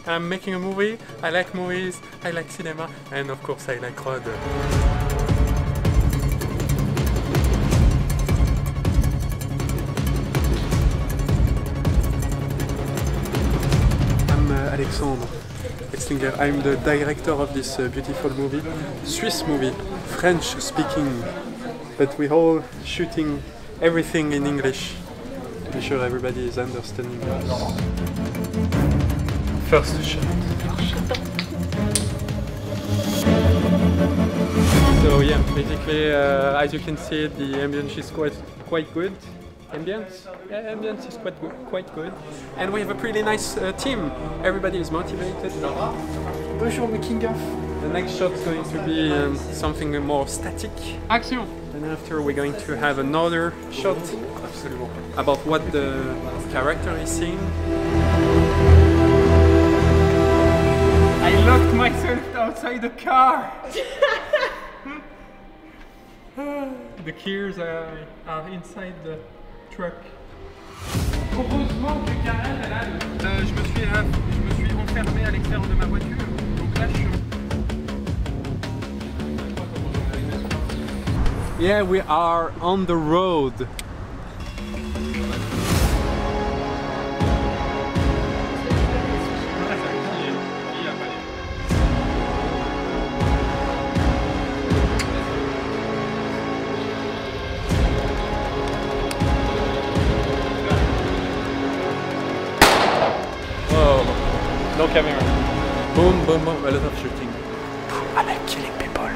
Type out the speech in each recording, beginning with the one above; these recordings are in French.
I'm making a movie, I like movies, I like cinema, and of course I like road. I'm Alexandre Extinger. I'm the director of this beautiful movie, Swiss movie, French speaking, but we're all shooting everything in English to be sure everybody is understanding us. First shot. So yeah, basically as you can see, the ambience is quite good. Ambience? Yeah, ambience is quite good. And we have a pretty nice team. Everybody is motivated. Bonjour, making of. The next shot is going to be something more static. Action! And after we're going to have another shot about what the character is seeing. I locked myself outside the car! The keys are inside the truck. Heureusement que Karen est là. Je me suis enfermé à l'extérieur de ma voiture. Donc là, Yeah, we are on the road. No camera. Boom, boom, boom, a lot of shooting. I like killing people.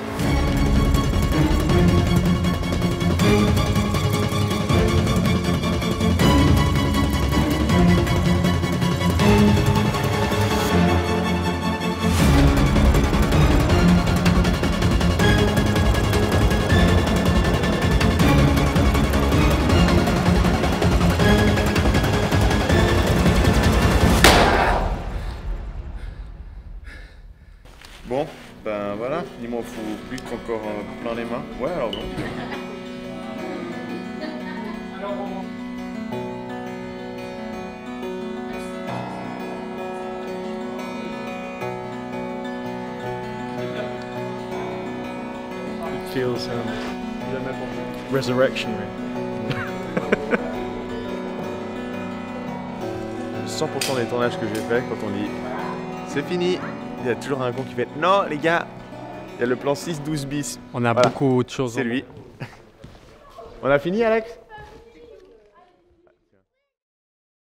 Bon, ben voilà, il m'en faut plus qu'encore plein les mains. Ouais, alors bon. It feels resurrectionary. 100% des tournages que j'ai fait, quand on dit c'est fini, il y a toujours un con qui fait non les gars, il y a le plan 6-12 bis. On a voilà. beaucoup de choses. C'est lui. On a fini Alex?